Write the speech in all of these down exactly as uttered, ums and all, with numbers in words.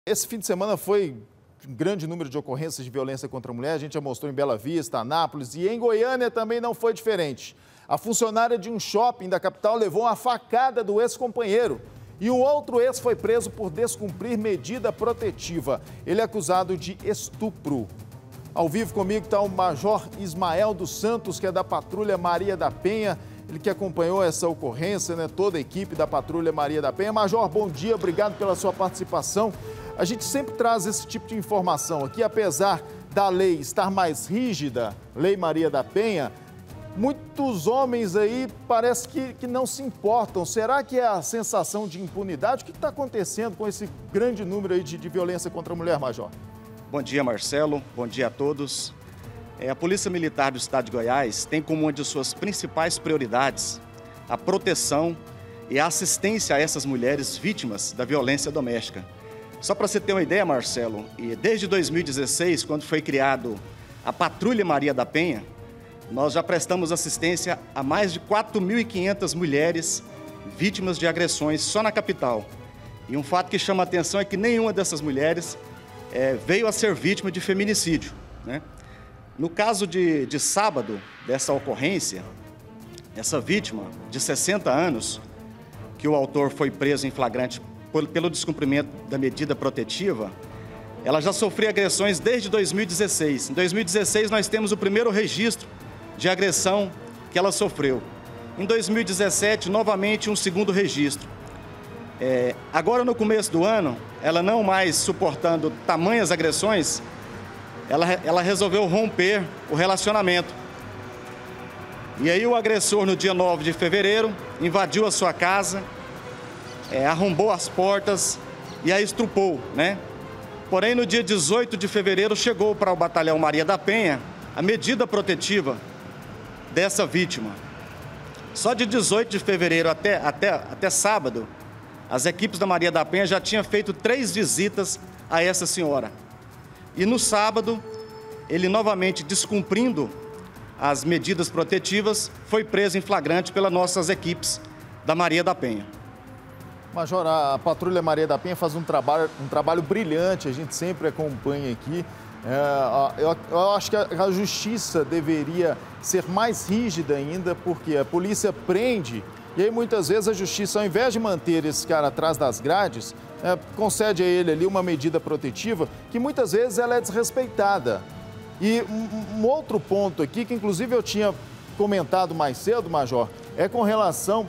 Esse fim de semana foi um grande número de ocorrências de violência contra a mulher. A gente já mostrou em Bela Vista, Anápolis, e em Goiânia também não foi diferente. A funcionária de um shopping da capital levou uma facada do ex-companheiro. E um outro ex foi preso por descumprir medida protetiva. Ele é acusado de estupro. Ao vivo comigo está o Major Ismael dos Santos, que é da Patrulha Maria da Penha. Ele que acompanhou essa ocorrência, né? Toda a equipe da Patrulha Maria da Penha. Major, bom dia, obrigado pela sua participação. A gente sempre traz esse tipo de informação aqui, apesar da lei estar mais rígida, Lei Maria da Penha, muitos homens aí parece que, que não se importam. Será que é a sensação de impunidade? O que está acontecendo com esse grande número aí de, de violência contra a mulher, Major? Bom dia, Marcelo. Bom dia a todos. É, a Polícia Militar do Estado de Goiás tem como uma de suas principais prioridades a proteção e a assistência a essas mulheres vítimas da violência doméstica. Só para você ter uma ideia, Marcelo, e desde dois mil e dezesseis, quando foi criado a Patrulha Maria da Penha, nós já prestamos assistência a mais de quatro mil e quinhentas mulheres vítimas de agressões só na capital. E um fato que chama a atenção é que nenhuma dessas mulheres é, veio a ser vítima de feminicídio, né? No caso de, de sábado, dessa ocorrência, essa vítima de sessenta anos, que o autor foi preso em flagrante por, pelo descumprimento da medida protetiva, ela já sofreu agressões desde dois mil e dezesseis. Em dois mil e dezesseis, nós temos o primeiro registro de agressão que ela sofreu. Em dois mil e dezessete, novamente, um segundo registro. É, agora, no começo do ano, ela não mais suportando tamanhas agressões, ela, ela resolveu romper o relacionamento. E aí o agressor, no dia nove de fevereiro, invadiu a sua casa, é, arrombou as portas e a estrupou, né? Porém, no dia dezoito de fevereiro, chegou para o Batalhão Maria da Penha a medida protetiva dessa vítima. Só de dezoito de fevereiro até, até, até sábado, as equipes da Maria da Penha já tinham feito três visitas a essa senhora. E no sábado, ele novamente descumprindo as medidas protetivas, foi preso em flagrante pelas nossas equipes da Maria da Penha. Major, a Patrulha Maria da Penha faz um trabalho, um trabalho brilhante, a gente sempre acompanha aqui. É, eu, eu acho que a, a justiça deveria ser mais rígida ainda, porque a polícia prende e aí muitas vezes a justiça, ao invés de manter esse cara atrás das grades, é, concede a ele ali uma medida protetiva que muitas vezes ela é desrespeitada. E um, um outro ponto aqui, que inclusive eu tinha comentado mais cedo, Major, é com relação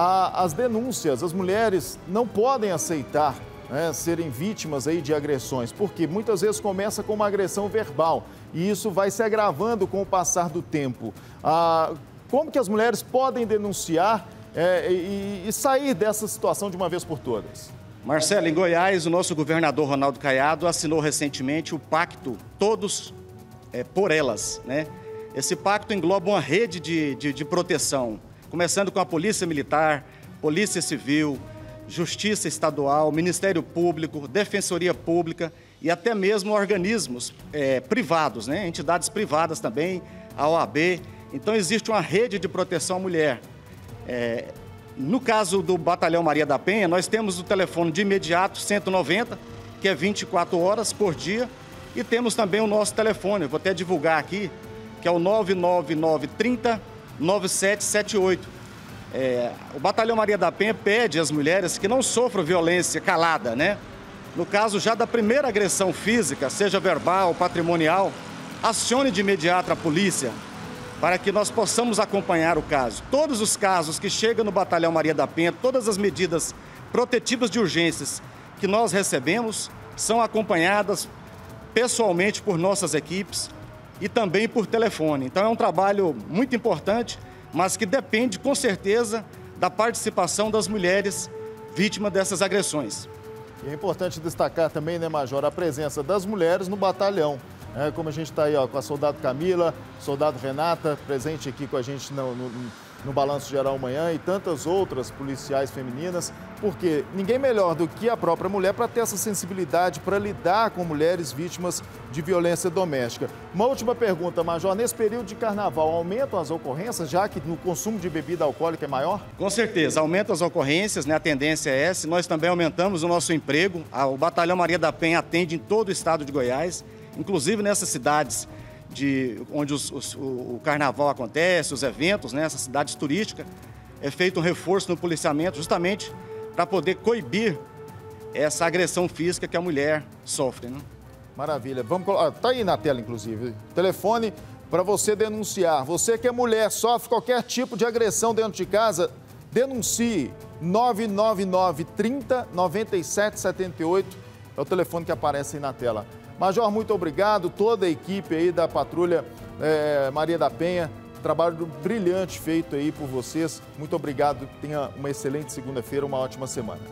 às denúncias. As mulheres não podem aceitar, né, serem vítimas aí de agressões, porque muitas vezes começa com uma agressão verbal e isso vai se agravando com o passar do tempo. Ah, como que as mulheres podem denunciar é, e, e sair dessa situação de uma vez por todas? Marcelo, em Goiás, o nosso governador Ronaldo Caiado assinou recentemente o pacto Todos é, por Elas, né? Esse pacto engloba uma rede de, de, de proteção, começando com a Polícia Militar, Polícia Civil, Justiça Estadual, Ministério Público, Defensoria Pública e até mesmo organismos é, privados, né? Entidades privadas também, a O A B. Então, existe uma rede de proteção à mulher. É, no caso do Batalhão Maria da Penha, nós temos o telefone de imediato cento e noventa, que é vinte e quatro horas por dia, e temos também o nosso telefone, eu vou até divulgar aqui, que é o nove nove nove, trinta, nove sete sete oito. É, o Batalhão Maria da Penha pede às mulheres que não sofram violência calada, né? No caso já da primeira agressão física, seja verbal, patrimonial, acione de imediato a polícia para que nós possamos acompanhar o caso. Todos os casos que chegam no Batalhão Maria da Penha, todas as medidas protetivas de urgências que nós recebemos são acompanhadas pessoalmente por nossas equipes e também por telefone. Então é um trabalho muito importante, mas que depende, com certeza, da participação das mulheres vítimas dessas agressões. E é importante destacar também, né, Major, a presença das mulheres no batalhão. É, como a gente está aí ó, com a soldado Camila, soldado Renata, presente aqui com a gente no, no, no Balanço Geral Manhã e tantas outras policiais femininas, porque ninguém melhor do que a própria mulher para ter essa sensibilidade para lidar com mulheres vítimas de violência doméstica. Uma última pergunta, Major, nesse período de carnaval, aumentam as ocorrências, já que no consumo de bebida alcoólica é maior? Com certeza, aumentam as ocorrências, né? A tendência é essa. Nós também aumentamos o nosso emprego. O Batalhão Maria da Penha atende em todo o estado de Goiás, inclusive nessas cidades de, onde os, os, o, o carnaval acontece, os eventos, né? Essas cidades turísticas. É feito um reforço no policiamento justamente para poder coibir essa agressão física que a mulher sofre, né? Maravilha. Vamos colocar. Está aí na tela, inclusive. Telefone para você denunciar. Você que é mulher, sofre qualquer tipo de agressão dentro de casa, denuncie. nove nove nove, trinta, noventa e sete, setenta e oito é o telefone que aparece aí na tela. Major, muito obrigado. Toda a equipe aí da Patrulha é, Maria da Penha. Trabalho brilhante feito aí por vocês. Muito obrigado. Tenha uma excelente segunda-feira, uma ótima semana.